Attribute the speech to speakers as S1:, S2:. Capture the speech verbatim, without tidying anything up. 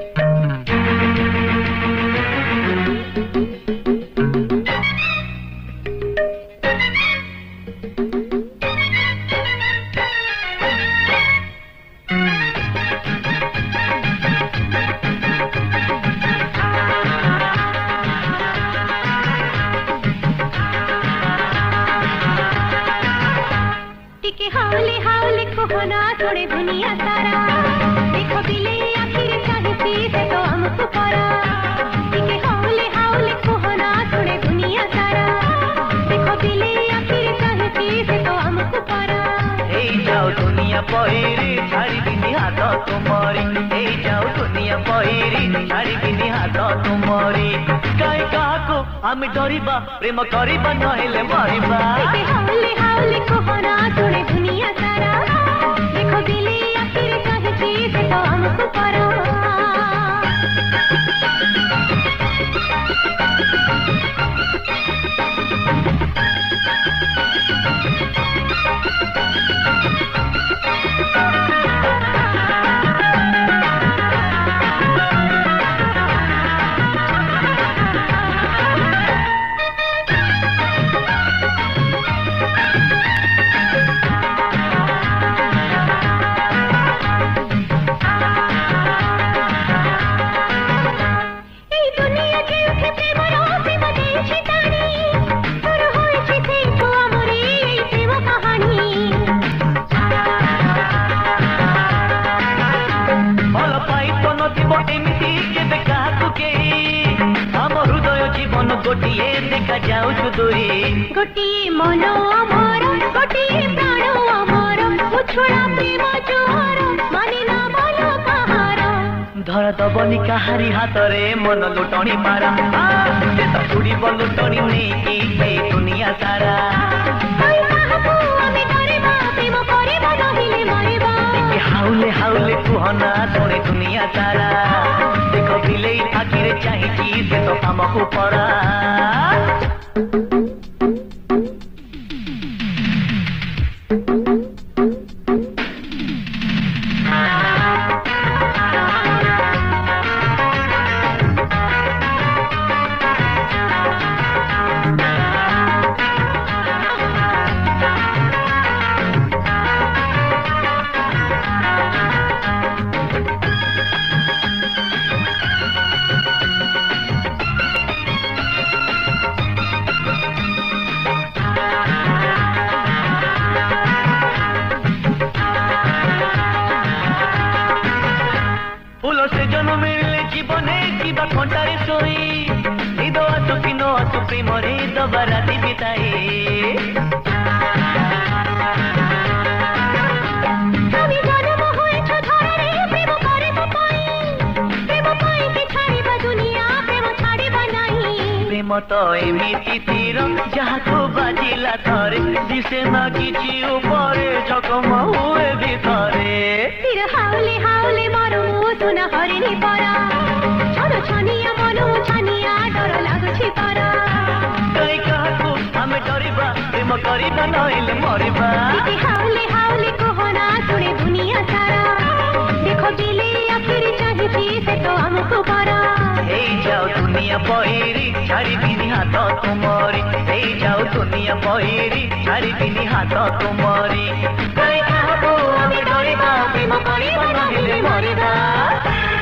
S1: हावले हावले कोहना थोड़े दुनिया सारा देखो बिले आखिर चाहती है तो हमको परा टिके हावले हावले कोहना थोड़े दुनिया सारा देखो बिले आखिर चाहती है तो हमको परा
S2: ए जाओ दुनिया पहिरी छाड़ी बिनी हाथ तुमरी ए जाओ दुनिया पहिरी छाड़ी बिनी हाथ तुमरी काई काको आमे डरिबा प्रेम करिबा नहेले मरिबा
S1: टिके हावले हावले कोहना थोड़े दुनिया सारा देखो बिले आखिर चाहती है तो हमको परा
S2: गोटिए देखा जाऊ सुदूरी
S1: गोटिए मन अमर गोटिए प्राण अमर मुछड़ा प्रेम जोर माने ना बोलो कहार
S2: धर दबनी काहारी हातरे मन लुटणी मारा से तो छुड़ी लुटणी नहीं की दुनिया सारा हाउले हाउले कुहना थोड़े दुनिया सारा देखो बिले आखिर चाहिए से तो हमको पड़ा खंडारे सोई निदो आसु किनो आसु प्रेमरे दबराती बिताए
S1: আমি জন্ম হয়েছো ধরারে প্রেম করে তো পাই প্রেম পাই কি ছাড়িবা দুনিয়া প্রেম ছাড়িবা নাই
S2: প্রেম তো এমিতি তীর যাহাকু বাজিলা থরে দিশে না কিছু উপরে জখম হুয়ে ভিতরে
S1: তীর হাউলে হাউলে মরু সুনা হরিণী পরা छोरो छानिया मनु छानिया डर लागुछि परा
S2: काई काहकु हमें डरिबा प्रेम करिबा नइले मरिबा
S1: टिके हाउले हाउले कोहना थोड़े दुनिया सारा देखो बिले आखिर चाहिए से तो हमको परा
S2: ए जाओ दुनिया पहिरी छाड़ी बिनी हाथ तुमरी ए जाओ दुनिया पहिरी छाड़ी बिनी हाथ तुमरी काई काहकु हमें डरिबा प्रेम करिबा नइले मरिबा